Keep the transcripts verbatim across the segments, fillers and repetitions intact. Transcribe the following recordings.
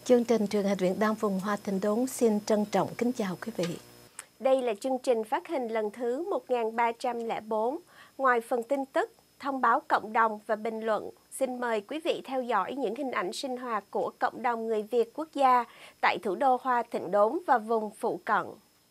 Chương trình truyền hình Việt Nam vùng Hoa Thịnh Đốn xin trân trọng kính chào quý vị. Đây là chương trình phát hình lần thứ một nghìn ba trăm lẻ bốn. Ngoài phần tin tức, thông báo cộng đồng và bình luận, xin mời quý vị theo dõi những hình ảnh sinh hoạt của cộng đồng người Việt quốc gia tại thủ đô Hoa Thịnh Đốn và vùng phụ cận.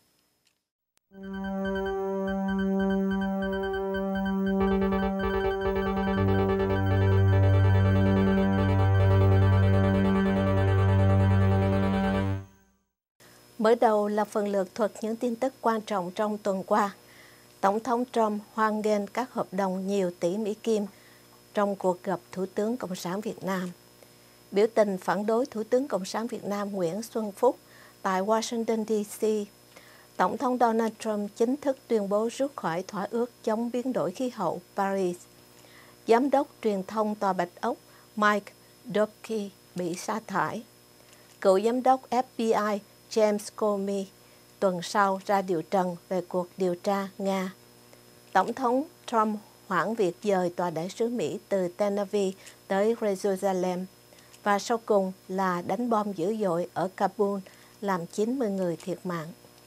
Mở đầu là phần lược thuật những tin tức quan trọng trong tuần qua. Tổng thống Trump hoan nghênh các hợp đồng nhiều tỷ Mỹ Kim trong cuộc gặp Thủ tướng Cộng sản Việt Nam. Biểu tình phản đối Thủ tướng Cộng sản Việt Nam Nguyễn Xuân Phúc tại Washington D C. Tổng thống Donald Trump chính thức tuyên bố rút khỏi thỏa ước chống biến đổi khí hậu Paris. Giám đốc truyền thông Tòa Bạch Ốc Mike Dubke bị sa thải. Cựu giám đốc F B I James Comey tuần sau ra điều trần về cuộc điều tra Nga. Tổng thống Trump hoãn việc dời tòa đại sứ Mỹ từ Tel Aviv tới Jerusalem. Và sau cùng là đánh bom dữ dội ở Kabul làm chín mươi người thiệt mạng.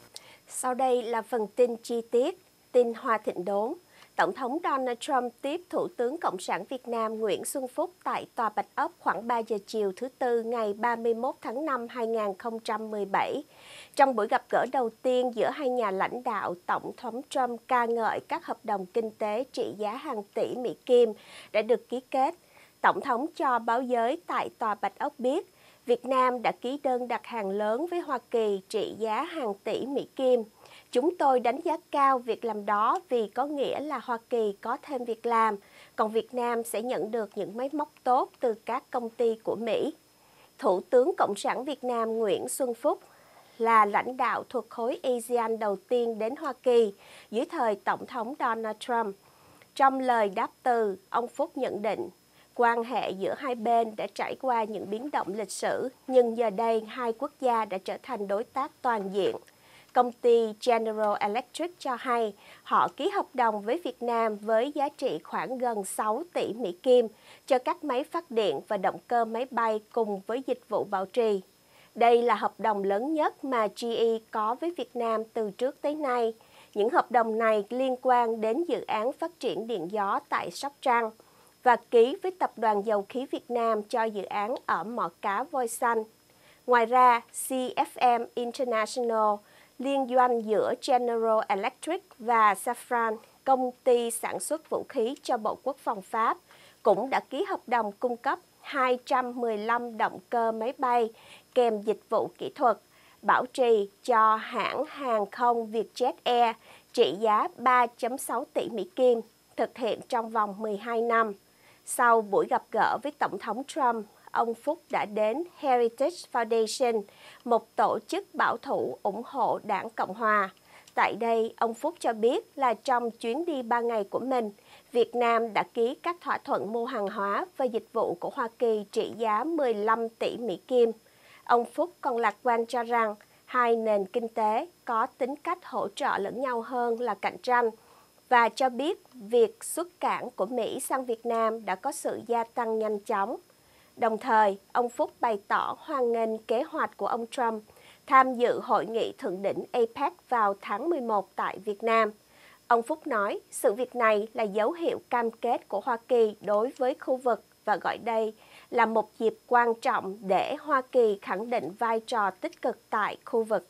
Sau đây là phần tin chi tiết, tin Hoa Thịnh Đốn. Tổng thống Donald Trump tiếp Thủ tướng Cộng sản Việt Nam Nguyễn Xuân Phúc tại Tòa Bạch Ốc khoảng ba giờ chiều thứ Tư ngày ba mươi mốt tháng năm hai nghìn không trăm mười bảy. Trong buổi gặp gỡ đầu tiên giữa hai nhà lãnh đạo, Tổng thống Trump ca ngợi các hợp đồng kinh tế trị giá hàng tỷ Mỹ Kim đã được ký kết. Tổng thống cho báo giới tại Tòa Bạch Ốc biết, Việt Nam đã ký đơn đặt hàng lớn với Hoa Kỳ trị giá hàng tỷ Mỹ Kim. Chúng tôi đánh giá cao việc làm đó vì có nghĩa là Hoa Kỳ có thêm việc làm, còn Việt Nam sẽ nhận được những máy móc tốt từ các công ty của Mỹ. Thủ tướng Cộng sản Việt Nam Nguyễn Xuân Phúc là lãnh đạo thuộc khối a sê an đầu tiên đến Hoa Kỳ dưới thời Tổng thống Donald Trump. Trong lời đáp từ, ông Phúc nhận định, quan hệ giữa hai bên đã trải qua những biến động lịch sử, nhưng giờ đây hai quốc gia đã trở thành đối tác toàn diện. Công ty General Electric cho hay họ ký hợp đồng với Việt Nam với giá trị khoảng gần sáu tỷ Mỹ Kim cho các máy phát điện và động cơ máy bay cùng với dịch vụ bảo trì. Đây là hợp đồng lớn nhất mà giê e có với Việt Nam từ trước tới nay. Những hợp đồng này liên quan đến dự án phát triển điện gió tại Sóc Trăng và ký với Tập đoàn Dầu khí Việt Nam cho dự án ở mỏ cá Voi Xanh. Ngoài ra, xê ép em International, liên doanh giữa General Electric và Safran, công ty sản xuất vũ khí cho Bộ Quốc phòng Pháp, cũng đã ký hợp đồng cung cấp hai trăm mười lăm động cơ máy bay kèm dịch vụ kỹ thuật, bảo trì cho hãng hàng không Vietjet Air trị giá ba phẩy sáu tỷ Mỹ Kim, thực hiện trong vòng mười hai năm. Sau buổi gặp gỡ với Tổng thống Trump, ông Phúc đã đến Heritage Foundation, một tổ chức bảo thủ ủng hộ đảng Cộng Hòa. Tại đây, ông Phúc cho biết là trong chuyến đi ba ngày của mình, Việt Nam đã ký các thỏa thuận mua hàng hóa và dịch vụ của Hoa Kỳ trị giá mười lăm tỷ Mỹ Kim. Ông Phúc còn lạc quan cho rằng hai nền kinh tế có tính cách hỗ trợ lẫn nhau hơn là cạnh tranh, và cho biết việc xuất cảng của Mỹ sang Việt Nam đã có sự gia tăng nhanh chóng. Đồng thời, ông Phúc bày tỏ hoan nghênh kế hoạch của ông Trump tham dự hội nghị thượng đỉnh a pếc vào tháng mười một tại Việt Nam. Ông Phúc nói sự việc này là dấu hiệu cam kết của Hoa Kỳ đối với khu vực và gọi đây là một dịp quan trọng để Hoa Kỳ khẳng định vai trò tích cực tại khu vực.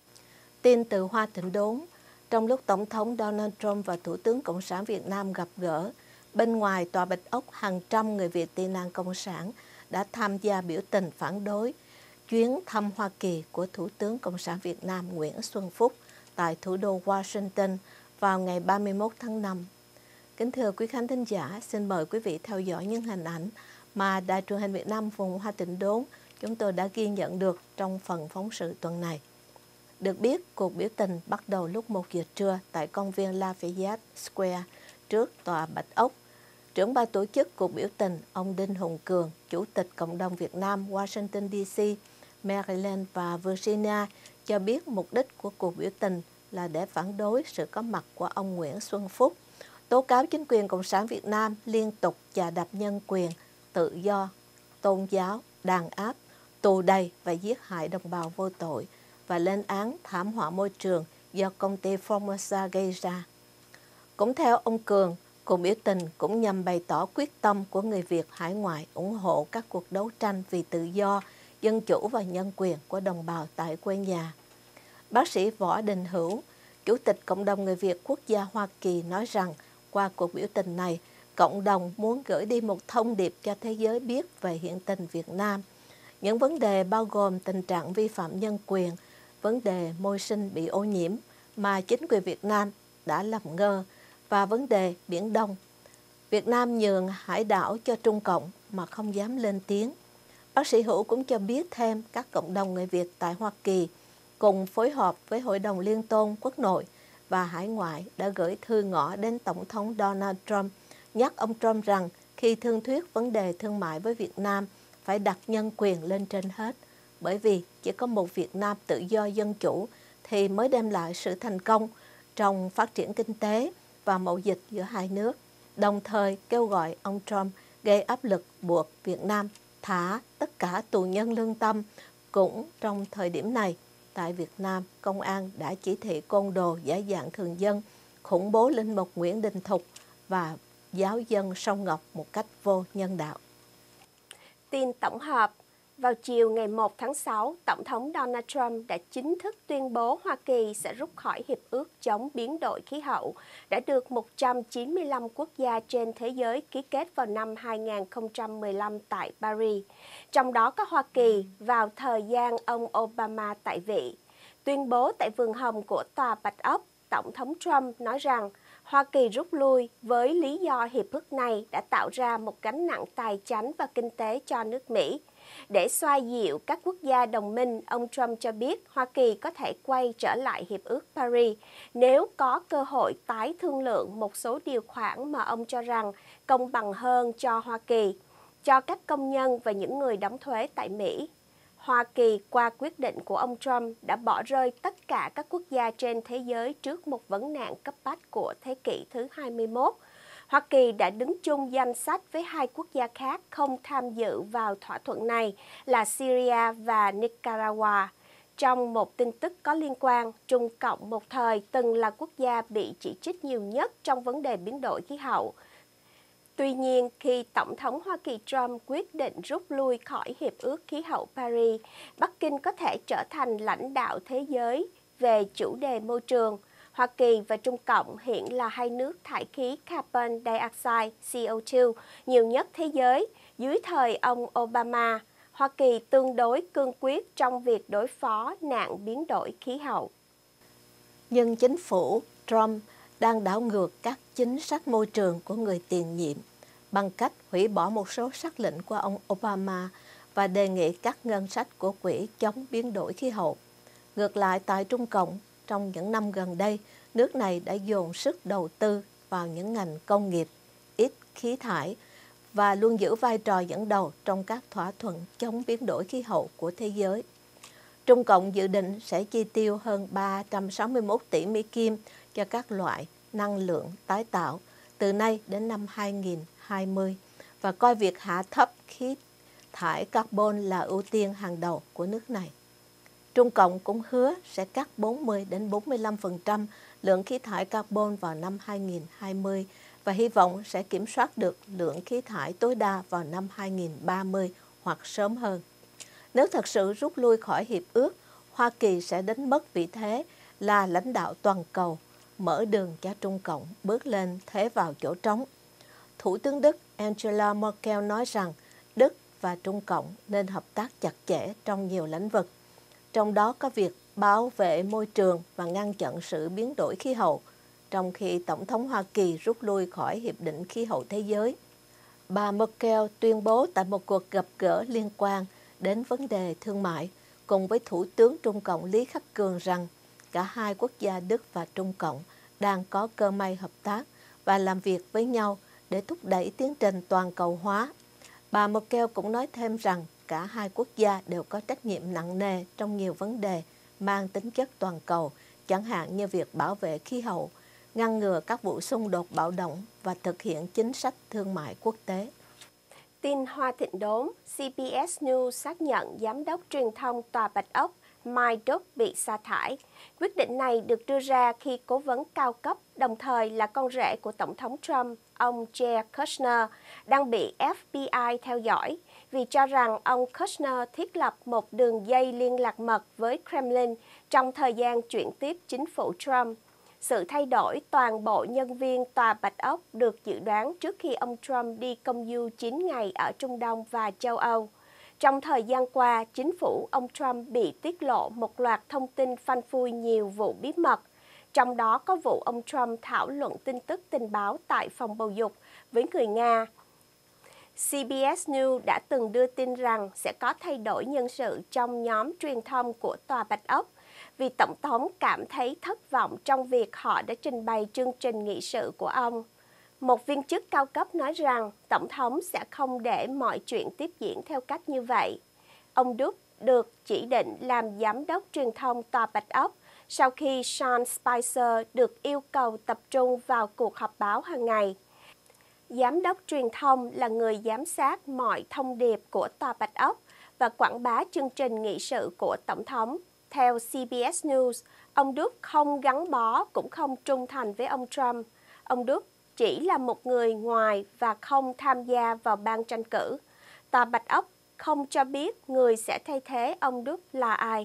Tin từ Hoa Thịnh Đốn. Trong lúc Tổng thống Donald Trump và Thủ tướng Cộng sản Việt Nam gặp gỡ, bên ngoài Tòa Bạch Ốc hàng trăm người Việt tị nạn Cộng sản đã tham gia biểu tình phản đối chuyến thăm Hoa Kỳ của Thủ tướng Cộng sản Việt Nam Nguyễn Xuân Phúc tại thủ đô Washington vào ngày ba mươi mốt tháng năm. Kính thưa quý khán thính giả, xin mời quý vị theo dõi những hình ảnh mà Đài truyền hình Việt Nam vùng Hoa Thịnh Đốn chúng tôi đã ghi nhận được trong phần phóng sự tuần này. Được biết, cuộc biểu tình bắt đầu lúc một giờ trưa tại công viên Lafayette Square trước Tòa Bạch Ốc. Trưởng ban tổ chức cuộc biểu tình, ông Đinh Hùng Cường, Chủ tịch Cộng đồng Việt Nam Washington D C, Maryland và Virginia cho biết mục đích của cuộc biểu tình là để phản đối sự có mặt của ông Nguyễn Xuân Phúc, tố cáo chính quyền Cộng sản Việt Nam liên tục chà đạp nhân quyền, tự do, tôn giáo, đàn áp, tù đày và giết hại đồng bào vô tội và lên án thảm họa môi trường do công ty Formosa gây ra. Cũng theo ông Cường, cuộc biểu tình cũng nhằm bày tỏ quyết tâm của người Việt hải ngoại ủng hộ các cuộc đấu tranh vì tự do, dân chủ và nhân quyền của đồng bào tại quê nhà. Bác sĩ Võ Đình Hữu, Chủ tịch Cộng đồng Người Việt Quốc gia Hoa Kỳ nói rằng qua cuộc biểu tình này, cộng đồng muốn gửi đi một thông điệp cho thế giới biết về hiện tình Việt Nam. Những vấn đề bao gồm tình trạng vi phạm nhân quyền, vấn đề môi sinh bị ô nhiễm mà chính quyền Việt Nam đã làm ngơ và vấn đề Biển Đông. Việt Nam nhường hải đảo cho Trung Cộng mà không dám lên tiếng. Bác sĩ Hữu cũng cho biết thêm các cộng đồng người Việt tại Hoa Kỳ cùng phối hợp với Hội đồng Liên tôn Quốc nội và Hải ngoại đã gửi thư ngõ đến Tổng thống Donald Trump, nhắc ông Trump rằng khi thương thuyết vấn đề thương mại với Việt Nam phải đặt nhân quyền lên trên hết, bởi vì chỉ có một Việt Nam tự do dân chủ thì mới đem lại sự thành công trong phát triển kinh tế và mậu dịch giữa hai nước, đồng thời kêu gọi ông Trump gây áp lực buộc Việt Nam thả tất cả tù nhân lương tâm. Cũng trong thời điểm này, tại Việt Nam, công an đã chỉ thị côn đồ giả dạng thường dân, khủng bố linh mục Nguyễn Đình Thục và giáo dân Sông Ngọc một cách vô nhân đạo. Tin tổng hợp. Vào chiều ngày một tháng sáu, Tổng thống Donald Trump đã chính thức tuyên bố Hoa Kỳ sẽ rút khỏi Hiệp ước chống biến đổi khí hậu, đã được một trăm chín mươi lăm quốc gia trên thế giới ký kết vào năm hai nghìn không trăm mười lăm tại Paris, trong đó có Hoa Kỳ vào thời gian ông Obama tại vị. Tuyên bố tại vườn hồng của Tòa Bạch Ốc, Tổng thống Trump nói rằng Hoa Kỳ rút lui với lý do hiệp ước này đã tạo ra một gánh nặng tài chánh và kinh tế cho nước Mỹ. Để xoa dịu các quốc gia đồng minh, ông Trump cho biết Hoa Kỳ có thể quay trở lại Hiệp ước Paris nếu có cơ hội tái thương lượng một số điều khoản mà ông cho rằng công bằng hơn cho Hoa Kỳ, cho các công nhân và những người đóng thuế tại Mỹ. Hoa Kỳ qua quyết định của ông Trump đã bỏ rơi tất cả các quốc gia trên thế giới trước một vấn nạn cấp bách của thế kỷ thứ hai mươi mốt. Hoa Kỳ đã đứng chung danh sách với hai quốc gia khác không tham dự vào thỏa thuận này là Syria và Nicaragua. Trong một tin tức có liên quan, Trung Cộng một thời từng là quốc gia bị chỉ trích nhiều nhất trong vấn đề biến đổi khí hậu. Tuy nhiên, khi Tổng thống Hoa Kỳ Trump quyết định rút lui khỏi Hiệp ước Khí hậu Paris, Bắc Kinh có thể trở thành lãnh đạo thế giới về chủ đề môi trường. Hoa Kỳ và Trung Cộng hiện là hai nước thải khí carbon dioxide C O hai nhiều nhất thế giới. Dưới thời ông Obama, Hoa Kỳ tương đối cương quyết trong việc đối phó nạn biến đổi khí hậu. Nhưng chính phủ Trump đang đảo ngược các chính sách môi trường của người tiền nhiệm bằng cách hủy bỏ một số sắc lệnh của ông Obama và đề nghị cắt ngân sách của Quỹ chống biến đổi khí hậu. Ngược lại, tại Trung Cộng, trong những năm gần đây, nước này đã dồn sức đầu tư vào những ngành công nghiệp ít khí thải và luôn giữ vai trò dẫn đầu trong các thỏa thuận chống biến đổi khí hậu của thế giới. Trung Cộng dự định sẽ chi tiêu hơn ba trăm sáu mươi mốt tỷ Mỹ Kim cho các loại năng lượng tái tạo từ nay đến năm hai nghìn không trăm hai mươi và coi việc hạ thấp khí thải carbon là ưu tiên hàng đầu của nước này. Trung Cộng cũng hứa sẽ cắt bốn mươi đến bốn mươi lăm phần trăm lượng khí thải carbon vào năm hai nghìn không trăm hai mươi và hy vọng sẽ kiểm soát được lượng khí thải tối đa vào năm hai nghìn không trăm ba mươi hoặc sớm hơn. Nếu thật sự rút lui khỏi hiệp ước, Hoa Kỳ sẽ đánh mất vị thế là lãnh đạo toàn cầu, mở đường cho Trung Cộng bước lên thế vào chỗ trống. Thủ tướng Đức Angela Merkel nói rằng Đức và Trung Cộng nên hợp tác chặt chẽ trong nhiều lĩnh vực, trong đó có việc bảo vệ môi trường và ngăn chặn sự biến đổi khí hậu, trong khi Tổng thống Hoa Kỳ rút lui khỏi Hiệp định Khí hậu Thế giới. Bà Merkel tuyên bố tại một cuộc gặp gỡ liên quan đến vấn đề thương mại cùng với Thủ tướng Trung Cộng Lý Khắc Cường rằng cả hai quốc gia Đức và Trung Cộng đang có cơ may hợp tác và làm việc với nhau để thúc đẩy tiến trình toàn cầu hóa. Bà Merkel cũng nói thêm rằng cả hai quốc gia đều có trách nhiệm nặng nề trong nhiều vấn đề mang tính chất toàn cầu, chẳng hạn như việc bảo vệ khí hậu, ngăn ngừa các vụ xung đột bạo động và thực hiện chính sách thương mại quốc tế. Tin Hoa Thịnh Đốn, xê bê ét News xác nhận Giám đốc truyền thông Tòa Bạch Ốc Mike Doob bị sa thải. Quyết định này được đưa ra khi cố vấn cao cấp, đồng thời là con rể của Tổng thống Trump, ông Jared Kushner, đang bị ép bê i theo dõi vì cho rằng ông Kushner thiết lập một đường dây liên lạc mật với Kremlin trong thời gian chuyển tiếp chính phủ Trump. Sự thay đổi toàn bộ nhân viên Tòa Bạch Ốc được dự đoán trước khi ông Trump đi công du chín ngày ở Trung Đông và châu Âu. Trong thời gian qua, chính phủ ông Trump bị tiết lộ một loạt thông tin phanh phui nhiều vụ bí mật. Trong đó có vụ ông Trump thảo luận tin tức tình báo tại phòng bầu dục với người Nga. xê bê ét News đã từng đưa tin rằng sẽ có thay đổi nhân sự trong nhóm truyền thông của Tòa Bạch Ốc vì Tổng thống cảm thấy thất vọng trong việc họ đã trình bày chương trình nghị sự của ông. Một viên chức cao cấp nói rằng Tổng thống sẽ không để mọi chuyện tiếp diễn theo cách như vậy. Ông Doob được chỉ định làm giám đốc truyền thông Tòa Bạch Ốc sau khi Sean Spicer được yêu cầu tập trung vào cuộc họp báo hàng ngày. Giám đốc truyền thông là người giám sát mọi thông điệp của Tòa Bạch Ốc và quảng bá chương trình nghị sự của Tổng thống. Theo xê bê ét News, ông Doob không gắn bó cũng không trung thành với ông Trump. Ông Doob chỉ là một người ngoài và không tham gia vào ban tranh cử. Tòa Bạch Ốc không cho biết người sẽ thay thế ông Doob là ai.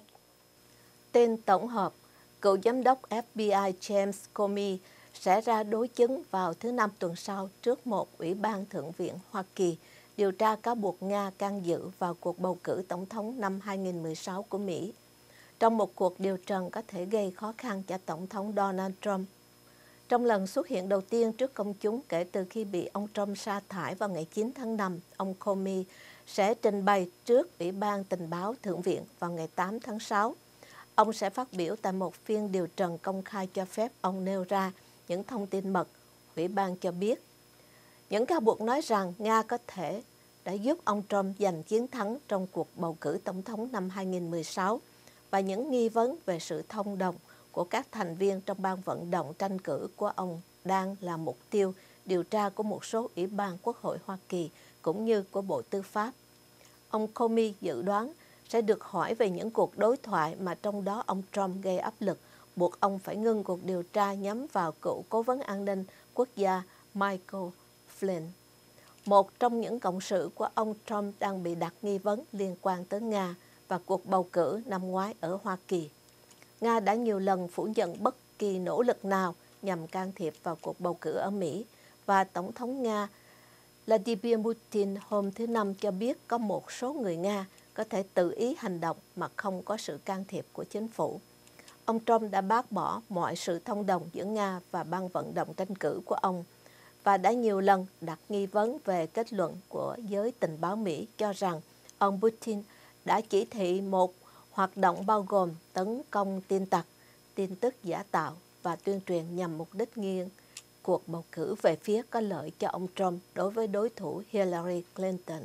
Tên tổng hợp, cựu giám đốc ép bê i James Comey sẽ ra đối chứng vào thứ Năm tuần sau trước một Ủy ban Thượng viện Hoa Kỳ điều tra cáo buộc Nga can dự vào cuộc bầu cử tổng thống năm hai nghìn không trăm mười sáu của Mỹ. Trong một cuộc điều trần có thể gây khó khăn cho Tổng thống Donald Trump. Trong lần xuất hiện đầu tiên trước công chúng kể từ khi bị ông Trump sa thải vào ngày chín tháng năm, ông Comey sẽ trình bày trước Ủy ban Tình báo Thượng viện vào ngày tám tháng sáu. Ông sẽ phát biểu tại một phiên điều trần công khai cho phép ông nêu ra những thông tin mật, Ủy ban cho biết. Những cáo buộc nói rằng Nga có thể đã giúp ông Trump giành chiến thắng trong cuộc bầu cử tổng thống năm hai nghìn không trăm mười sáu và những nghi vấn về sự thông đồng của các thành viên trong ban vận động tranh cử của ông đang là mục tiêu điều tra của một số ủy ban Quốc hội Hoa Kỳ cũng như của Bộ Tư pháp. Ông Comey dự đoán sẽ được hỏi về những cuộc đối thoại mà trong đó ông Trump gây áp lực, buộc ông phải ngưng cuộc điều tra nhắm vào cựu cố vấn an ninh quốc gia Michael Flynn. Một trong những cộng sự của ông Trump đang bị đặt nghi vấn liên quan tới Nga và cuộc bầu cử năm ngoái ở Hoa Kỳ. Nga đã nhiều lần phủ nhận bất kỳ nỗ lực nào nhằm can thiệp vào cuộc bầu cử ở Mỹ, và Tổng thống Nga Vladimir Putin hôm thứ Năm cho biết có một số người Nga có thể tự ý hành động mà không có sự can thiệp của chính phủ. Ông Trump đã bác bỏ mọi sự thông đồng giữa Nga và ban vận động tranh cử của ông và đã nhiều lần đặt nghi vấn về kết luận của giới tình báo Mỹ cho rằng ông Putin đã chỉ thị một hoạt động bao gồm tấn công tin tặc, tin tức giả tạo và tuyên truyền nhằm mục đích nghiêng cuộc bầu cử về phía có lợi cho ông Trump đối với đối thủ Hillary Clinton.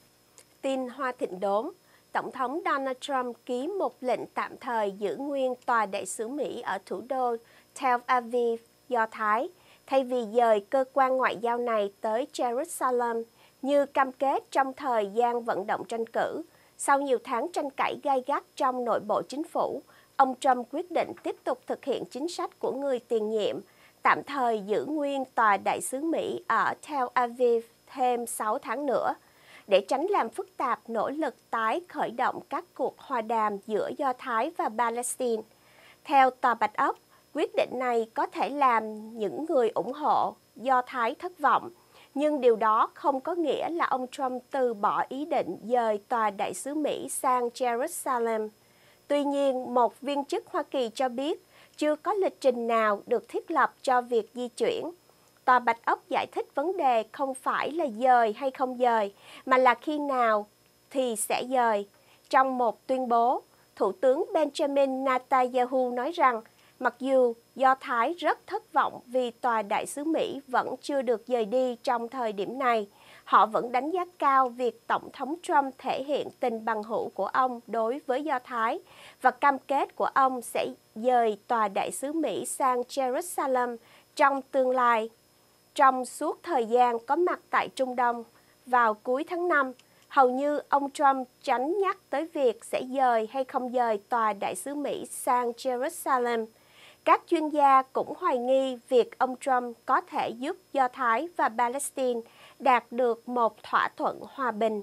Tin Hoa Thịnh Đốn, Tổng thống Donald Trump ký một lệnh tạm thời giữ nguyên tòa đại sứ Mỹ ở thủ đô Tel Aviv, Do Thái, thay vì dời cơ quan ngoại giao này tới Jerusalem như cam kết trong thời gian vận động tranh cử. Sau nhiều tháng tranh cãi gay gắt trong nội bộ chính phủ, ông Trump quyết định tiếp tục thực hiện chính sách của người tiền nhiệm, tạm thời giữ nguyên tòa đại sứ Mỹ ở Tel Aviv thêm sáu tháng nữa, để tránh làm phức tạp nỗ lực tái khởi động các cuộc hòa đàm giữa Do Thái và Palestine. Theo Tòa Bạch Ốc, quyết định này có thể làm những người ủng hộ Do Thái thất vọng, nhưng điều đó không có nghĩa là ông Trump từ bỏ ý định dời tòa đại sứ Mỹ sang Jerusalem. Tuy nhiên, một viên chức Hoa Kỳ cho biết chưa có lịch trình nào được thiết lập cho việc di chuyển. Tòa Bạch Ốc giải thích vấn đề không phải là dời hay không dời, mà là khi nào thì sẽ dời. Trong một tuyên bố, Thủ tướng Benjamin Netanyahu nói rằng mặc dù Do Thái rất thất vọng vì tòa đại sứ Mỹ vẫn chưa được dời đi trong thời điểm này, họ vẫn đánh giá cao việc Tổng thống Trump thể hiện tình bằng hữu của ông đối với Do Thái và cam kết của ông sẽ dời tòa đại sứ Mỹ sang Jerusalem trong tương lai. Trong suốt thời gian có mặt tại Trung Đông, vào cuối tháng năm, hầu như ông Trump tránh nhắc tới việc sẽ dời hay không dời tòa đại sứ Mỹ sang Jerusalem. Các chuyên gia cũng hoài nghi việc ông Trump có thể giúp Do Thái và Palestine đạt được một thỏa thuận hòa bình.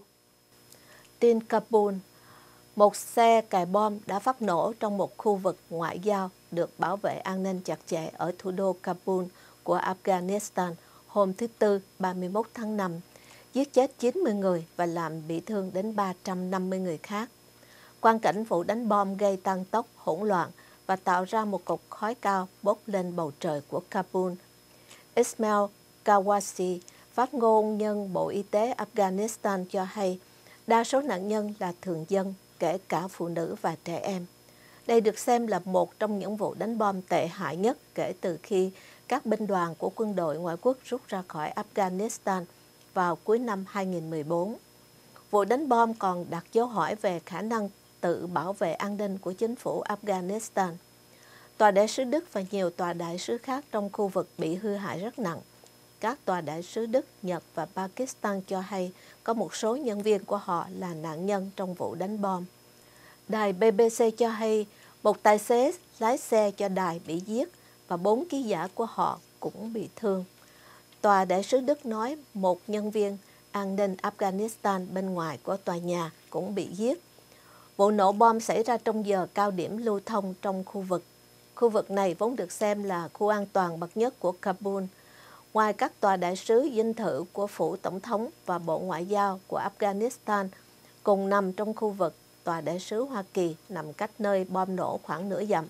Tin Kabul. Một xe cài bom đã phát nổ trong một khu vực ngoại giao được bảo vệ an ninh chặt chẽ ở thủ đô Kabul của Afghanistan hôm thứ Tư ba mươi mốt tháng năm, giết chết chín mươi người và làm bị thương đến ba trăm năm mươi người khác. Quang cảnh vụ đánh bom gây tăng tốc, hỗn loạn và tạo ra một cột khói cao bốc lên bầu trời của Kabul. Ismail Kawasi, phát ngôn nhân Bộ Y tế Afghanistan cho hay đa số nạn nhân là thường dân, kể cả phụ nữ và trẻ em. Đây được xem là một trong những vụ đánh bom tệ hại nhất kể từ khi các binh đoàn của quân đội ngoại quốc rút ra khỏi Afghanistan vào cuối năm hai nghìn không trăm mười bốn. Vụ đánh bom còn đặt dấu hỏi về khả năng tự bảo vệ an ninh của chính phủ Afghanistan. Tòa đại sứ Đức và nhiều tòa đại sứ khác trong khu vực bị hư hại rất nặng. Các tòa đại sứ Đức, Nhật và Pakistan cho hay có một số nhân viên của họ là nạn nhân trong vụ đánh bom. Đài B B C cho hay một tài xế lái xe cho đài bị giết và bốn ký giả của họ cũng bị thương. Tòa đại sứ Đức nói một nhân viên an ninh Afghanistan bên ngoài của tòa nhà cũng bị giết. Vụ nổ bom xảy ra trong giờ cao điểm lưu thông trong khu vực. Khu vực này vốn được xem là khu an toàn bậc nhất của Kabul. Ngoài các tòa đại sứ, dinh thự của phủ tổng thống và Bộ Ngoại giao của Afghanistan cùng nằm trong khu vực, tòa đại sứ Hoa Kỳ nằm cách nơi bom nổ khoảng nửa dặm.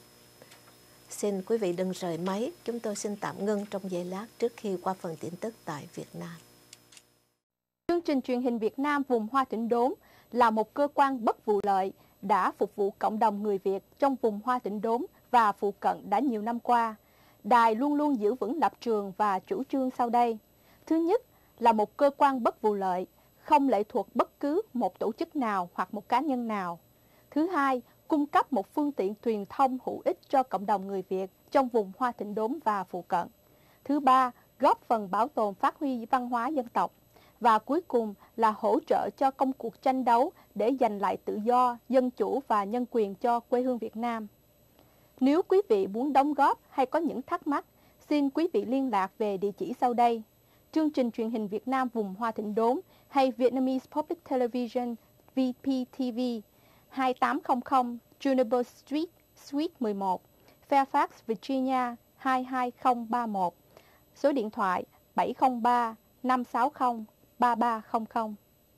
Xin quý vị đừng rời máy, chúng tôi xin tạm ngưng trong giây lát trước khi qua phần tin tức tại Việt Nam. Chương trình truyền hình Việt Nam vùng Hoa Thịnh Đốn là một cơ quan bất vụ lợi đã phục vụ cộng đồng người Việt trong vùng Hoa Thịnh Đốn và phụ cận đã nhiều năm qua. Đài luôn luôn giữ vững lập trường và chủ trương sau đây. Thứ nhất là một cơ quan bất vụ lợi, không lệ thuộc bất cứ một tổ chức nào hoặc một cá nhân nào. Thứ hai, cung cấp một phương tiện truyền thông hữu ích cho cộng đồng người Việt trong vùng Hoa Thịnh Đốn và phụ cận. Thứ ba, góp phần bảo tồn phát huy văn hóa dân tộc. Và cuối cùng là hỗ trợ cho công cuộc tranh đấu để giành lại tự do, dân chủ và nhân quyền cho quê hương Việt Nam. Nếu quý vị muốn đóng góp hay có những thắc mắc, xin quý vị liên lạc về địa chỉ sau đây. Chương trình truyền hình Việt Nam vùng Hoa Thịnh Đốn hay Vietnamese Public Television V P T V, hai tám không không Juniper Street, Suite mười một, Fairfax, Virginia hai hai không ba một. Số điện thoại bảy không ba năm sáu không ba ba không không.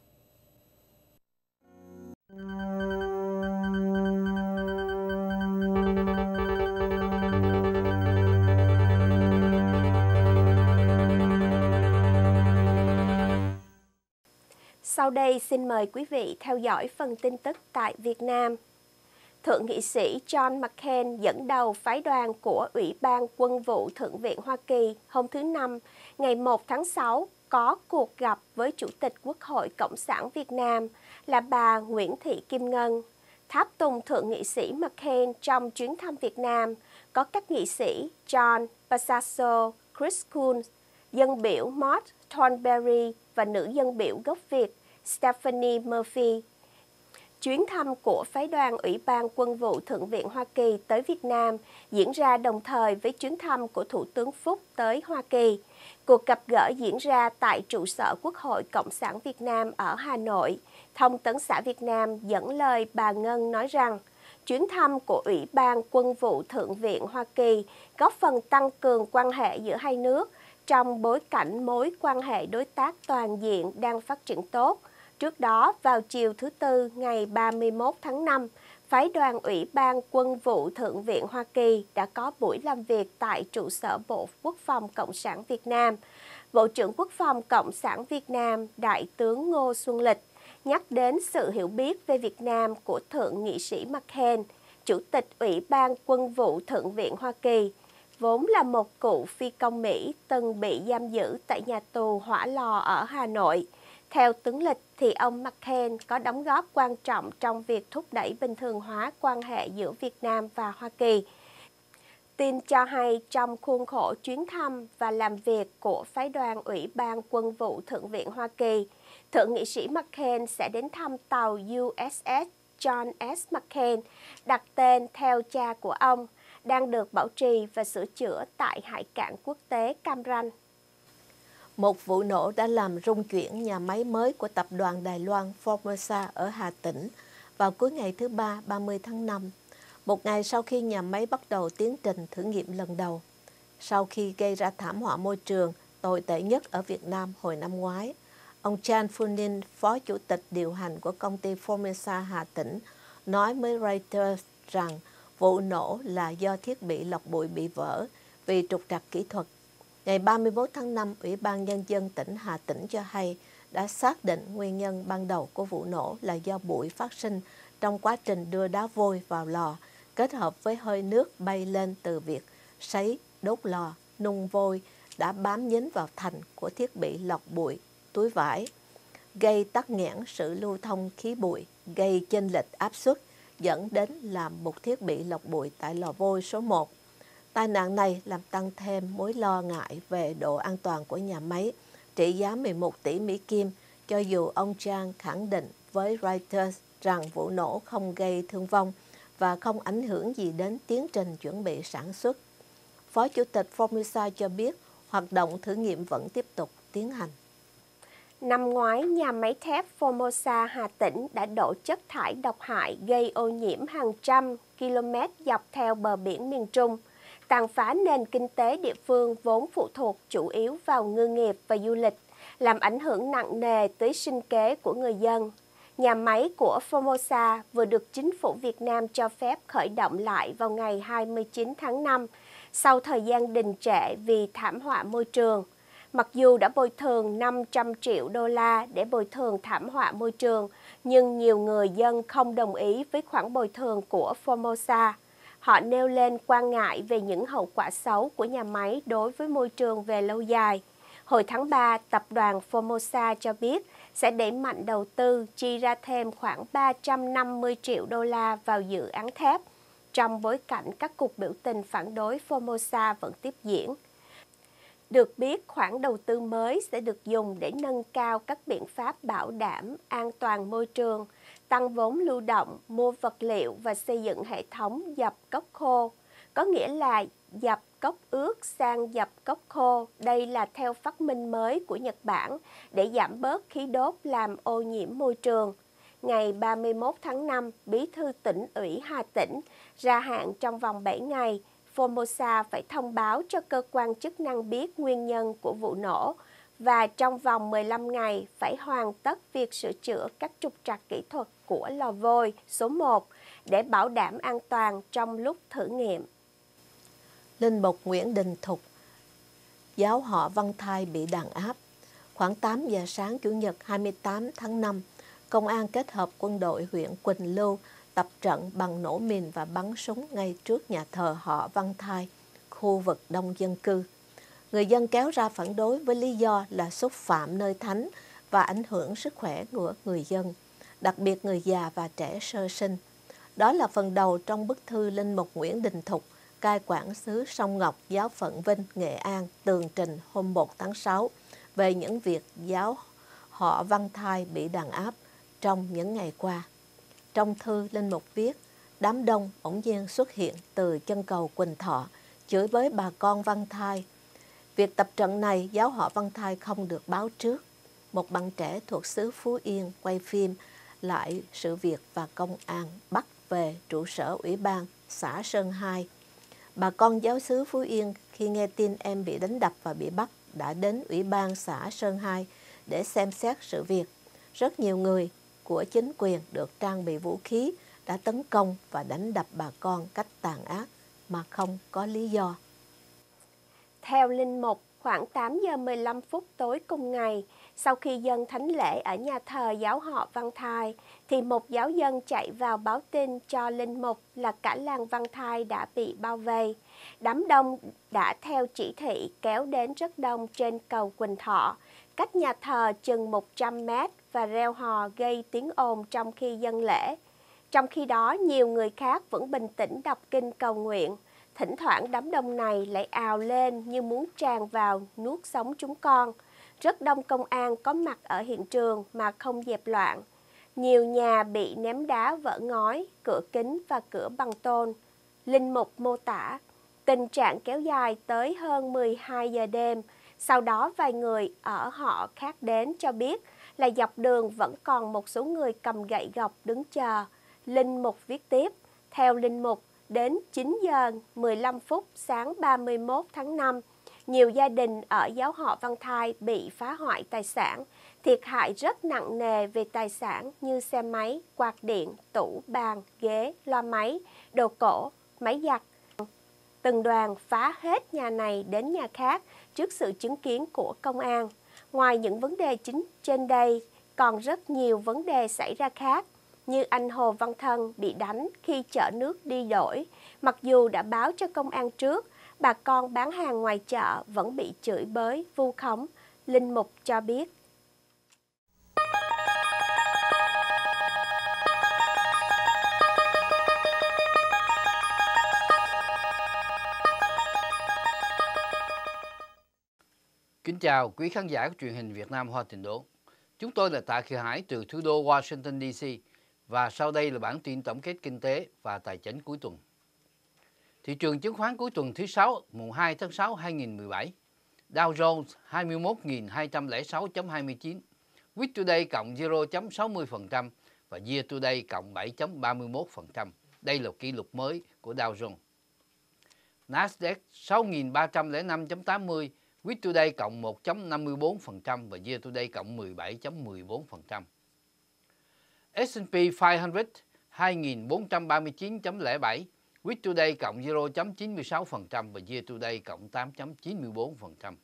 Sau đây xin mời quý vị theo dõi phần tin tức tại Việt Nam. Thượng nghị sĩ John McCain dẫn đầu phái đoàn của Ủy ban Quân vụ Thượng viện Hoa Kỳ hôm thứ Năm, ngày một tháng sáu, có cuộc gặp với Chủ tịch Quốc hội Cộng sản Việt Nam là bà Nguyễn Thị Kim Ngân. Tháp tùng Thượng nghị sĩ McCain trong chuyến thăm Việt Nam có các nghị sĩ John Basaso, Chris Coons, dân biểu Mort Thornberry và nữ dân biểu gốc Việt Stephanie Murphy. Chuyến thăm của phái đoàn Ủy ban Quân vụ Thượng viện Hoa Kỳ tới Việt Nam diễn ra đồng thời với chuyến thăm của Thủ tướng Phúc tới Hoa Kỳ. Cuộc gặp gỡ diễn ra tại trụ sở Quốc hội Cộng sản Việt Nam ở Hà Nội. Thông tấn xã Việt Nam dẫn lời bà Ngân nói rằng, chuyến thăm của Ủy ban Quân vụ Thượng viện Hoa Kỳ góp phần tăng cường quan hệ giữa hai nước trong bối cảnh mối quan hệ đối tác toàn diện đang phát triển tốt. Trước đó, vào chiều thứ Tư ngày ba mươi mốt tháng năm, phái đoàn Ủy ban Quân vụ Thượng viện Hoa Kỳ đã có buổi làm việc tại trụ sở Bộ Quốc phòng Cộng sản Việt Nam. Bộ trưởng Quốc phòng Cộng sản Việt Nam, Đại tướng Ngô Xuân Lịch, nhắc đến sự hiểu biết về Việt Nam của Thượng nghị sĩ McCain, Chủ tịch Ủy ban Quân vụ Thượng viện Hoa Kỳ, vốn là một cựu phi công Mỹ từng bị giam giữ tại nhà tù Hỏa Lò ở Hà Nội. Theo tướng Lịch, thì ông McCain có đóng góp quan trọng trong việc thúc đẩy bình thường hóa quan hệ giữa Việt Nam và Hoa Kỳ. Tin cho hay trong khuôn khổ chuyến thăm và làm việc của phái đoàn Ủy ban Quân vụ Thượng viện Hoa Kỳ, Thượng nghị sĩ McCain sẽ đến thăm tàu u ét ét John S. McCain, đặt tên theo cha của ông, đang được bảo trì và sửa chữa tại hải cảng quốc tế Cam Ranh. Một vụ nổ đã làm rung chuyển nhà máy mới của tập đoàn Đài Loan Formosa ở Hà Tĩnh vào cuối ngày thứ Ba, ba mươi tháng năm, một ngày sau khi nhà máy bắt đầu tiến trình thử nghiệm lần đầu. Sau khi gây ra thảm họa môi trường tồi tệ nhất ở Việt Nam hồi năm ngoái, ông Chan Funin, phó chủ tịch điều hành của công ty Formosa Hà Tĩnh, nói với Reuters rằng vụ nổ là do thiết bị lọc bụi bị vỡ vì trục trặc kỹ thuật. Ngày ba mươi mốt tháng năm, Ủy ban Nhân dân tỉnh Hà Tĩnh cho hay đã xác định nguyên nhân ban đầu của vụ nổ là do bụi phát sinh trong quá trình đưa đá vôi vào lò, kết hợp với hơi nước bay lên từ việc sấy, đốt lò, nung vôi đã bám dính vào thành của thiết bị lọc bụi, túi vải, gây tắc nghẽn sự lưu thông khí bụi, gây chênh lệch áp suất, dẫn đến làm một thiết bị lọc bụi tại lò vôi số một. Tai nạn này làm tăng thêm mối lo ngại về độ an toàn của nhà máy, trị giá mười một tỷ Mỹ Kim, cho dù ông Chang khẳng định với Reuters rằng vụ nổ không gây thương vong và không ảnh hưởng gì đến tiến trình chuẩn bị sản xuất. Phó Chủ tịch Formosa cho biết hoạt động thử nghiệm vẫn tiếp tục tiến hành. Năm ngoái, nhà máy thép Formosa Hà Tĩnh đã đổ chất thải độc hại gây ô nhiễm hàng trăm km dọc theo bờ biển miền Trung, tàn phá nền kinh tế địa phương vốn phụ thuộc chủ yếu vào ngư nghiệp và du lịch, làm ảnh hưởng nặng nề tới sinh kế của người dân. Nhà máy của Formosa vừa được chính phủ Việt Nam cho phép khởi động lại vào ngày hai mươi chín tháng năm, sau thời gian đình trệ vì thảm họa môi trường. Mặc dù đã bồi thường năm trăm triệu đô la để bồi thường thảm họa môi trường, nhưng nhiều người dân không đồng ý với khoản bồi thường của Formosa. Họ nêu lên quan ngại về những hậu quả xấu của nhà máy đối với môi trường về lâu dài. Hồi tháng ba, tập đoàn Formosa cho biết sẽ đẩy mạnh đầu tư, chi ra thêm khoảng ba trăm năm mươi triệu đô la vào dự án thép, trong bối cảnh các cuộc biểu tình phản đối Formosa vẫn tiếp diễn. Được biết, khoản đầu tư mới sẽ được dùng để nâng cao các biện pháp bảo đảm an toàn môi trường, tăng vốn lưu động, mua vật liệu và xây dựng hệ thống dập cốc khô, có nghĩa là dập cốc ướt sang dập cốc khô. Đây là theo phát minh mới của Nhật Bản để giảm bớt khí đốt làm ô nhiễm môi trường. Ngày ba mươi mốt tháng năm, Bí thư tỉnh ủy Hà Tĩnh ra hạn trong vòng bảy ngày, Formosa phải thông báo cho cơ quan chức năng biết nguyên nhân của vụ nổ và trong vòng mười lăm ngày phải hoàn tất việc sửa chữa các trục trặc kỹ thuật của lò vôi số một để bảo đảm an toàn trong lúc thử nghiệm. Linh mục Nguyễn Đình Thục, giáo họ Văn Thai bị đàn áp. Khoảng tám giờ sáng Chủ nhật hai mươi tám tháng năm, Công an kết hợp quân đội huyện Quỳnh Lưu tập trận bằng nổ mìn và bắn súng ngay trước nhà thờ họ Văn Thai, khu vực đông dân cư. Người dân kéo ra phản đối với lý do là xúc phạm nơi thánh và ảnh hưởng sức khỏe của người dân, đặc biệt người già và trẻ sơ sinh. Đó là phần đầu trong bức thư Linh mục Nguyễn Đình Thục, cai quản xứ Sông Ngọc, giáo phận Vinh, Nghệ An, tường trình hôm một tháng sáu về những việc giáo họ Văn Thai bị đàn áp trong những ngày qua. Trong thư, Linh mục viết, đám đông bỗng nhiên xuất hiện từ chân cầu Quỳnh Thọ, chửi bới bà con Văn Thai. Việc tập trận này, giáo họ Văn Thai không được báo trước. Một bạn trẻ thuộc xứ Phú Yên quay phim lại sự việc và công an bắt về trụ sở ủy ban xã Sơn Hai. Bà con giáo xứ Phú Yên khi nghe tin em bị đánh đập và bị bắt đã đến ủy ban xã Sơn Hai để xem xét sự việc. Rất nhiều người của chính quyền được trang bị vũ khí đã tấn công và đánh đập bà con cách tàn ác mà không có lý do. Theo linh mục, khoảng tám giờ mười lăm phút tối cùng ngày, sau khi dân thánh lễ ở nhà thờ giáo họ Văn Thai, thì một giáo dân chạy vào báo tin cho linh mục là cả làng Văn Thai đã bị bao vây. Đám đông đã theo chỉ thị kéo đến rất đông trên cầu Quỳnh Thọ, cách nhà thờ chừng một trăm mét và reo hò gây tiếng ồn trong khi dâng lễ. Trong khi đó, nhiều người khác vẫn bình tĩnh đọc kinh cầu nguyện. Thỉnh thoảng đám đông này lại ào lên như muốn tràn vào nuốt sống chúng con. Rất đông công an có mặt ở hiện trường mà không dẹp loạn. Nhiều nhà bị ném đá vỡ ngói, cửa kính và cửa bằng tôn. Linh mục mô tả, tình trạng kéo dài tới hơn mười hai giờ đêm. Sau đó vài người ở họ khác đến cho biết là dọc đường vẫn còn một số người cầm gậy gộc đứng chờ. Linh mục viết tiếp, theo linh mục, đến chín giờ mười lăm phút sáng ba mươi mốt tháng năm, nhiều gia đình ở giáo họ Văn Thai bị phá hoại tài sản, thiệt hại rất nặng nề về tài sản như xe máy, quạt điện, tủ, bàn, ghế, loa máy, đồ cổ, máy giặt. Từng đoàn phá hết nhà này đến nhà khác trước sự chứng kiến của công an. Ngoài những vấn đề chính trên đây, còn rất nhiều vấn đề xảy ra khác, như anh Hồ Văn Thân bị đánh khi chở nước đi đổi. Mặc dù đã báo cho công an trước, bà con bán hàng ngoài chợ vẫn bị chửi bới, vu khống. Linh mục cho biết. Kính chào quý khán giả của truyền hình Việt Nam Hoa Tịnh Đốn. Chúng tôi là Tạ Khiêu Hải từ thủ đô Washington đê xê và sau đây là bản tin tổng kết kinh tế và tài chính cuối tuần. Thị trường chứng khoán cuối tuần thứ sáu, mùng hai tháng sáu năm hai nghìn không trăm mười bảy. Dow Jones hai mươi mốt nghìn hai trăm lẻ sáu phẩy hai mươi chín, Week Today cộng không phẩy sáu mươi phần trăm và Year Today cộng bảy phẩy ba mươi mốt phần trăm. Đây là kỷ lục mới của Dow Jones. Nasdaq sáu nghìn ba trăm lẻ năm phẩy tám mươi, Week Today cộng một phẩy năm mươi bốn phần trăm và Year Today cộng mười bảy phẩy mười bốn phần trăm. S and P năm trăm hai nghìn bốn trăm ba mươi chín phẩy không bảy, Week Today cộng không phẩy chín mươi sáu phần trăm và Year Today cộng tám phẩy chín mươi bốn phần trăm.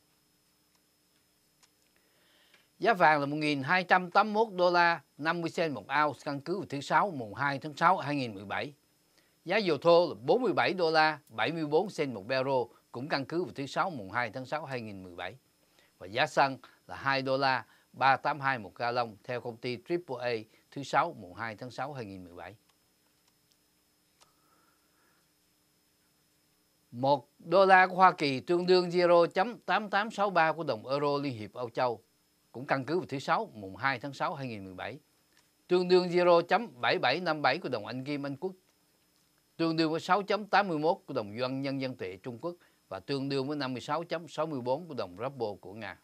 Giá vàng là một nghìn hai trăm tám mươi mốt đô la năm mươi cent một ounce căn cứ vào thứ sáu mùng hai tháng sáu năm hai nghìn không trăm mười bảy. Giá dầu thô là bốn mươi bảy đô la bảy mươi bốn cent một barrel cũng căn cứ vào thứ sáu mùng hai tháng sáu năm hai nghìn không trăm mười bảy. Và giá xăng là hai đô la ba trăm tám mươi hai một gallon theo công ty triple A thứ sáu mùng hai tháng sáu năm hai nghìn không trăm mười bảy. Một đô la của Hoa Kỳ tương đương không phẩy tám tám sáu ba của đồng euro Liên hiệp Âu Châu cũng căn cứ vào thứ sáu mùng hai tháng sáu năm hai nghìn không trăm mười bảy. Tương đương không phẩy bảy bảy năm bảy của đồng Anh Kim Anh Quốc, tương đương với sáu phẩy tám mươi mốt của đồng Yuan Nhân dân tệ Trung Quốc và tương đương với năm mươi sáu phẩy sáu mươi bốn của đồng ruble của Nga.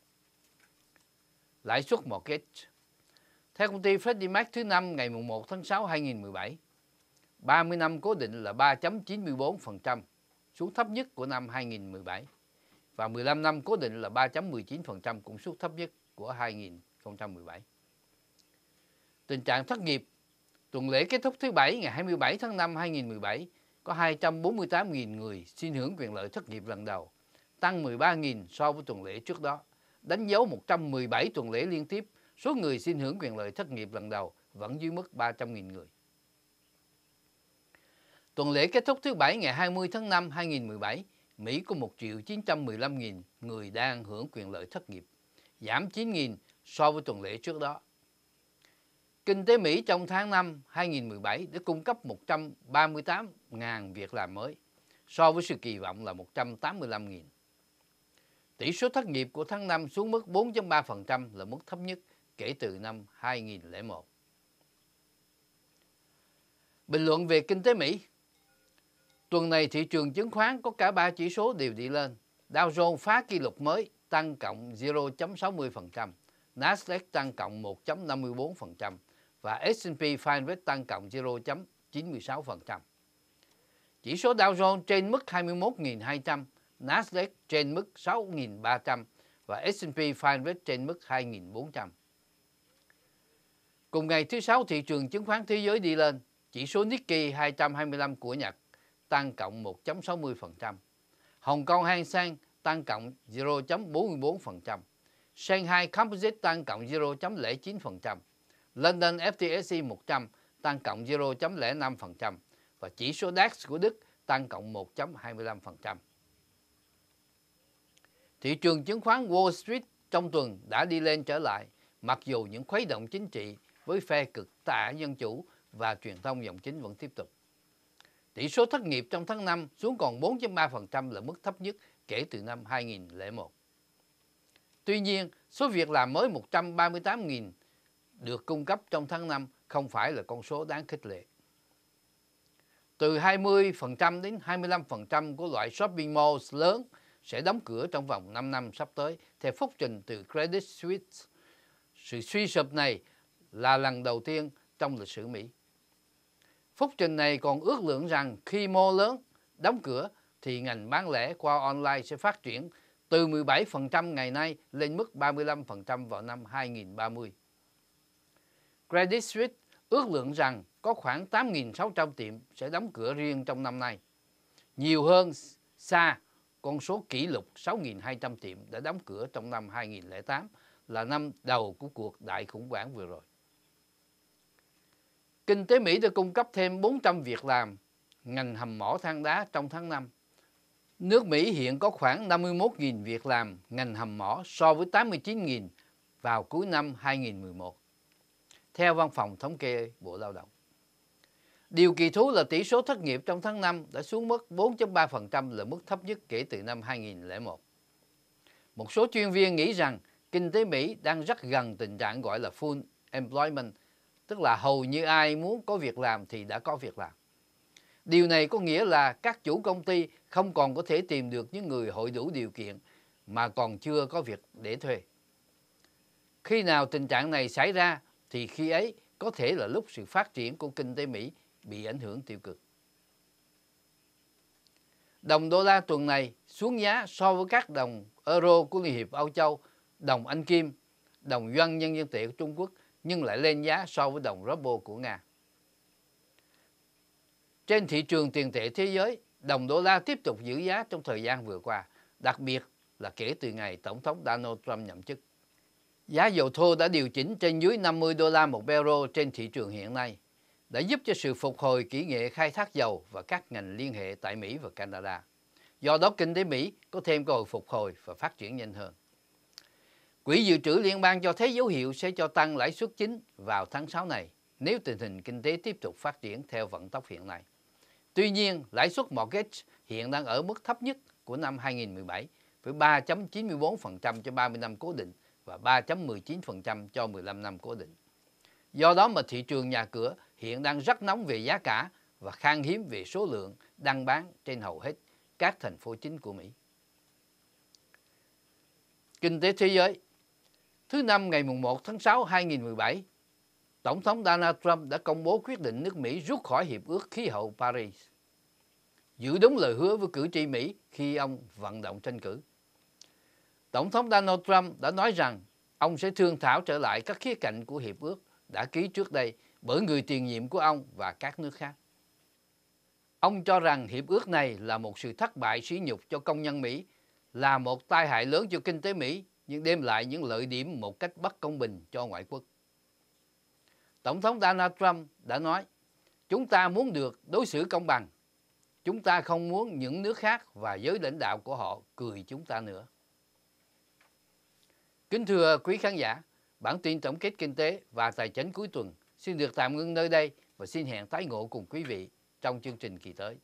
Lãi suất mortgage. Theo công ty Freddie Mac thứ năm ngày mùng một tháng sáu năm hai nghìn không trăm mười bảy, ba mươi năm cố định là ba phẩy chín mươi bốn phần trăm, xuống thấp nhất của năm hai nghìn không trăm mười bảy, và mười lăm năm cố định là ba phẩy mười chín phần trăm, cũng xuống thấp nhất của hai nghìn không trăm mười bảy. Tình trạng thất nghiệp. Tuần lễ kết thúc thứ Bảy ngày hai mươi bảy tháng năm năm hai nghìn không trăm mười bảy, có hai trăm bốn mươi tám nghìn người xin hưởng quyền lợi thất nghiệp lần đầu, tăng mười ba nghìn so với tuần lễ trước đó. Đánh dấu một trăm mười bảy tuần lễ liên tiếp, số người xin hưởng quyền lợi thất nghiệp lần đầu vẫn dưới mức ba trăm nghìn người. Tuần lễ kết thúc thứ Bảy ngày hai mươi tháng năm năm hai nghìn không trăm mười bảy, Mỹ có một triệu chín trăm mười lăm nghìn người đang hưởng quyền lợi thất nghiệp, giảm chín nghìn so với tuần lễ trước đó. Kinh tế Mỹ trong tháng năm hai nghìn không trăm mười bảy đã cung cấp một trăm ba mươi tám nghìn việc làm mới, so với sự kỳ vọng là một trăm tám mươi lăm nghìn. Tỷ số thất nghiệp của tháng năm xuống mức bốn phẩy ba phần trăm là mức thấp nhất kể từ năm hai nghìn không trăm lẻ một. Bình luận về kinh tế Mỹ. Tuần này thị trường chứng khoán có cả ba chỉ số đều đi lên. Dow Jones phá kỷ lục mới, tăng cộng không phẩy sáu mươi phần trăm, Nasdaq tăng cộng một phẩy năm mươi bốn phần trăm và S and P năm trăm tăng cộng không phẩy chín mươi sáu phần trăm. Chỉ số Dow Jones trên mức hai mươi mốt nghìn hai trăm, Nasdaq trên mức sáu nghìn ba trăm và S and P năm trăm trên mức hai nghìn bốn trăm. Cùng ngày thứ Sáu, thị trường chứng khoán thế giới đi lên. Chỉ số Nikkei hai trăm hai mươi lăm của Nhật tăng cộng một phẩy sáu mươi phần trăm. Hồng Kông Hang Seng tăng cộng không phẩy bốn mươi bốn phần trăm. Shanghai Composite tăng cộng không phẩy không chín phần trăm. London F T S E một trăm tăng cộng không phẩy không năm phần trăm và chỉ số DAX của Đức tăng cộng một phẩy hai mươi lăm phần trăm. Thị trường chứng khoán Wall Street trong tuần đã đi lên trở lại, mặc dù những khuấy động chính trị với phe cực tả dân chủ và truyền thông dòng chính vẫn tiếp tục. Tỷ số thất nghiệp trong tháng năm xuống còn bốn phẩy ba phần trăm là mức thấp nhất kể từ năm hai nghìn không trăm lẻ một. Tuy nhiên, số việc làm mới một trăm ba mươi tám nghìn được cung cấp trong tháng năm không phải là con số đáng khích lệ. Từ hai mươi phần trăm đến hai mươi lăm phần trăm của loại shopping malls lớn sẽ đóng cửa trong vòng năm năm sắp tới, theo phúc trình từ Credit Suisse. Sự suy sụp này là lần đầu tiên trong lịch sử Mỹ. Phúc trình này còn ước lượng rằng khi mall lớn đóng cửa thì ngành bán lẻ qua online sẽ phát triển từ mười bảy phần trăm ngày nay lên mức ba mươi lăm phần trăm vào năm hai nghìn không trăm ba mươi. Credit Suisse ước lượng rằng có khoảng tám nghìn sáu trăm tiệm sẽ đóng cửa riêng trong năm nay. Nhiều hơn xa con số kỷ lục sáu nghìn hai trăm tiệm đã đóng cửa trong năm hai nghìn không trăm lẻ tám, là năm đầu của cuộc đại khủng hoảng vừa rồi. Kinh tế Mỹ đã cung cấp thêm bốn trăm việc làm ngành hầm mỏ than đá trong tháng năm. Nước Mỹ hiện có khoảng năm mươi mốt nghìn việc làm ngành hầm mỏ so với tám mươi chín nghìn vào cuối năm hai nghìn không trăm mười một, theo Văn phòng Thống kê Bộ Lao động. Điều kỳ thú là tỷ số thất nghiệp trong tháng năm đã xuống mức bốn phẩy ba phần trăm, là mức thấp nhất kể từ năm hai nghìn không trăm lẻ một. Một số chuyên viên nghĩ rằng kinh tế Mỹ đang rất gần tình trạng gọi là full employment, tức là hầu như ai muốn có việc làm thì đã có việc làm. Điều này có nghĩa là các chủ công ty không còn có thể tìm được những người hội đủ điều kiện mà còn chưa có việc để thuê. Khi nào tình trạng này xảy ra thì khi ấy có thể là lúc sự phát triển của kinh tế Mỹ bị ảnh hưởng tiêu cực. Đồng đô la tuần này xuống giá so với các đồng euro của Liên hiệp Âu Châu, đồng Anh Kim, đồng Yuan nhân dân tệ của Trung Quốc, nhưng lại lên giá so với đồng ruble của Nga. Trên thị trường tiền tệ thế giới, đồng đô la tiếp tục giữ giá trong thời gian vừa qua, đặc biệt là kể từ ngày Tổng thống Donald Trump nhậm chức. Giá dầu thô đã điều chỉnh trên dưới năm mươi đô la một barrel trên thị trường hiện nay, đã giúp cho sự phục hồi kỹ nghệ khai thác dầu và các ngành liên hệ tại Mỹ và Canada. Do đó, kinh tế Mỹ có thêm cơ hội phục hồi và phát triển nhanh hơn. Quỹ dự trữ liên bang cho thấy dấu hiệu sẽ cho tăng lãi suất chính vào tháng sáu này nếu tình hình kinh tế tiếp tục phát triển theo vận tốc hiện nay. Tuy nhiên, lãi suất mortgage hiện đang ở mức thấp nhất của năm hai nghìn không trăm mười bảy với ba phẩy chín mươi bốn phần trăm cho ba mươi năm cố định và ba phẩy mười chín phần trăm cho mười lăm năm cố định. Do đó mà thị trường nhà cửa hiện đang rất nóng về giá cả và khan hiếm về số lượng đang bán trên hầu hết các thành phố chính của Mỹ. Kinh tế thế giới. Thứ Năm ngày một tháng sáu năm hai nghìn không trăm mười bảy, Tổng thống Donald Trump đã công bố quyết định nước Mỹ rút khỏi Hiệp ước Khí hậu Paris, giữ đúng lời hứa với cử tri Mỹ khi ông vận động tranh cử. Tổng thống Donald Trump đã nói rằng ông sẽ thương thảo trở lại các khía cạnh của Hiệp ước đã ký trước đây bởi người tiền nhiệm của ông và các nước khác. Ông cho rằng hiệp ước này là một sự thất bại sỉ nhục cho công nhân Mỹ, là một tai hại lớn cho kinh tế Mỹ, nhưng đem lại những lợi điểm một cách bất công bình cho ngoại quốc. Tổng thống Donald Trump đã nói, chúng ta muốn được đối xử công bằng. Chúng ta không muốn những nước khác và giới lãnh đạo của họ cười chúng ta nữa. Kính thưa quý khán giả, bản tin tổng kết kinh tế và tài chính cuối tuần xin được tạm ngưng nơi đây và xin hẹn tái ngộ cùng quý vị trong chương trình kỳ tới.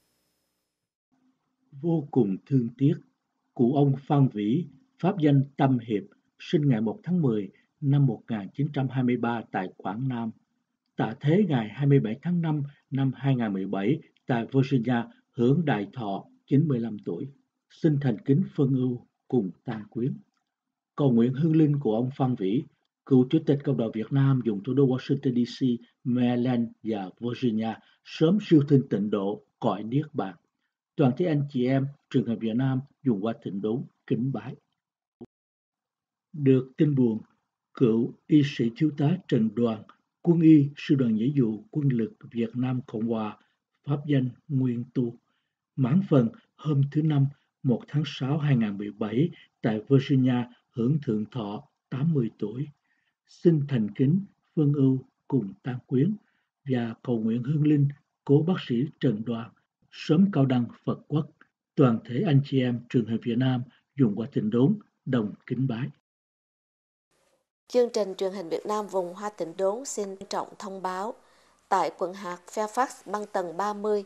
Vô cùng thương tiếc, cụ ông Phan Vĩ, pháp danh Tâm Hiệp, sinh ngày một tháng mười năm một nghìn chín trăm hai mươi ba tại Quảng Nam, tạ thế ngày hai mươi bảy tháng năm năm hai nghìn không trăm mười bảy tại Virginia, hưởng đại thọ chín mươi lăm tuổi. Xin thành kính phân ưu cùng tang quyến. Cầu nguyện hương linh của ông Phan Vĩ, cựu Chủ tịch Cộng đoàn Việt Nam dùng thủ đô Washington đê xê, Maryland và Virginia sớm siêu sinh tịnh độ, cõi niết bàn. Toàn thể anh chị em trường hợp Việt Nam dùng qua thịnh đốn kính bái. Được tin buồn, cựu y sĩ thiếu tá Trần Đoàn, quân y sư đoàn nghĩa vụ quân lực Việt Nam Cộng Hòa, pháp danh Nguyên Tu, mãn phần hôm thứ Năm một tháng sáu năm hai nghìn không trăm mười bảy tại Virginia, hưởng thượng thọ tám mươi tuổi. Xin thành kính phân ưu cùng tang quyến và cầu nguyện hương linh cố bác sĩ Trần Đoàn sớm cao đăng Phật quốc. Toàn thể anh chị em trường hợp Việt Nam dùng qua thịnh đốn đồng kính bái. Chương trình truyền hình Việt Nam vùng Hoa Tịnh Đốn xin trọng thông báo tại quận hạt Fairfax băng tầng ba mươi,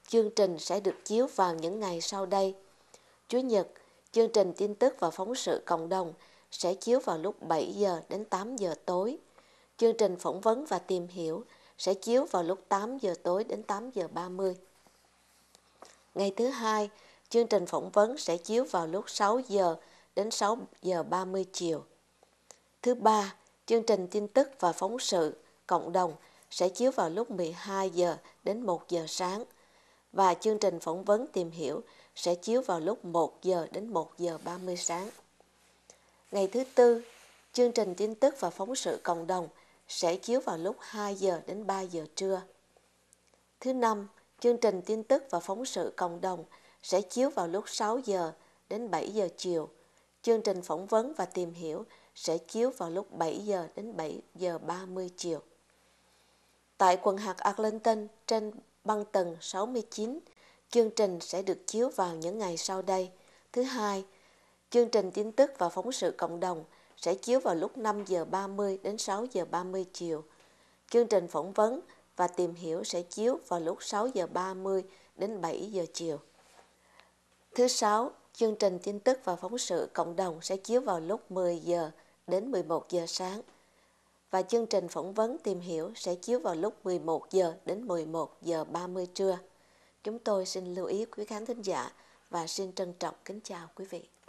Chương trình sẽ được chiếu vào những ngày sau đây. Chủ nhật, chương trình tin tức và phóng sự cộng đồng sẽ chiếu vào lúc bảy giờ đến tám giờ tối. Chương trình phỏng vấn và tìm hiểu sẽ chiếu vào lúc tám giờ tối đến tám giờ ba mươi. Ngày thứ hai, chương trình phỏng vấn sẽ chiếu vào lúc sáu giờ đến sáu giờ ba mươi chiều. Thứ ba, chương trình tin tức và phóng sự cộng đồng sẽ chiếu vào lúc mười hai giờ đến một giờ sáng. Và chương trình phỏng vấn tìm hiểu sẽ chiếu vào lúc một giờ đến một giờ ba mươi sáng. Ngày thứ tư, chương trình tin tức và phóng sự cộng đồng sẽ chiếu vào lúc hai giờ đến ba giờ trưa. Thứ năm, chương trình tin tức và phóng sự cộng đồng sẽ chiếu vào lúc sáu giờ đến bảy giờ chiều. Chương trình phỏng vấn và tìm hiểu sẽ chiếu vào lúc bảy giờ đến bảy giờ ba mươi chiều. Tại quần hạt Arlington trên băng tầng sáu mươi chín, chương trình sẽ được chiếu vào những ngày sau đây. Thứ hai, chương trình tin tức và phóng sự cộng đồng sẽ chiếu vào lúc năm giờ ba mươi đến sáu giờ ba mươi chiều. Chương trình phỏng vấn và tìm hiểu sẽ chiếu vào lúc sáu giờ ba mươi đến bảy giờ chiều. Thứ sáu, chương trình tin tức và phóng sự cộng đồng sẽ chiếu vào lúc mười giờ đến mười một giờ sáng. Và chương trình phỏng vấn tìm hiểu sẽ chiếu vào lúc mười một giờ đến mười một giờ ba mươi trưa. Chúng tôi xin lưu ý quý khán thính giả và xin trân trọng kính chào quý vị.